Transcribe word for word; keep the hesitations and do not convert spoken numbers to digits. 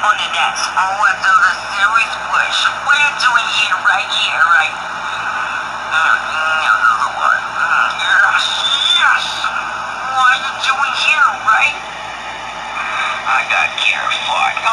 on the next one of the series push. What are you doing here, right here, right? Mm, another one. Mm, yes, yes. What are you doing here, right? I got care for it.